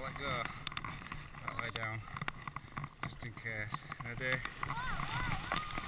to let go that way down, just in case. Ready?